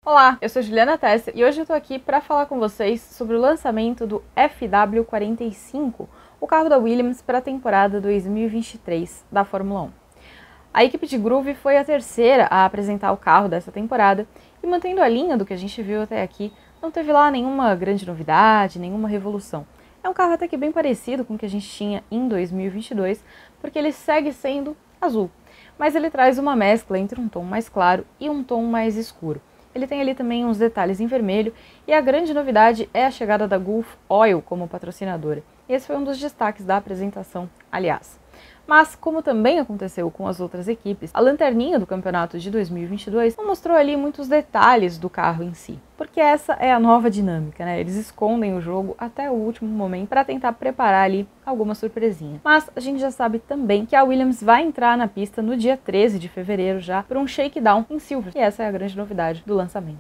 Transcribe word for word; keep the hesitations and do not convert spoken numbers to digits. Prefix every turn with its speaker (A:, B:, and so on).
A: Olá, eu sou Juliana Tesser e hoje eu tô aqui para falar com vocês sobre o lançamento do F W quarenta e cinco, o carro da Williams para a temporada dois mil e vinte e três da Fórmula um. A equipe de Groove foi a terceira a apresentar o carro dessa temporada e, mantendo a linha do que a gente viu até aqui, não teve lá nenhuma grande novidade, nenhuma revolução. É um carro até que bem parecido com o que a gente tinha em dois mil e vinte e dois, porque ele segue sendo azul, mas ele traz uma mescla entre um tom mais claro e um tom mais escuro. Ele tem ali também uns detalhes em vermelho e a grande novidade é a chegada da Gulf Oil como patrocinadora. Esse foi um dos destaques da apresentação, aliás. Mas, como também aconteceu com as outras equipes, a lanterninha do campeonato de dois mil e vinte e dois não mostrou ali muitos detalhes do carro em si, porque essa é a nova dinâmica, né? Eles escondem o jogo até o último momento para tentar preparar ali alguma surpresinha. Mas a gente já sabe também que a Williams vai entrar na pista no dia treze de fevereiro já para um shakedown em Silverstone, e essa é a grande novidade do lançamento.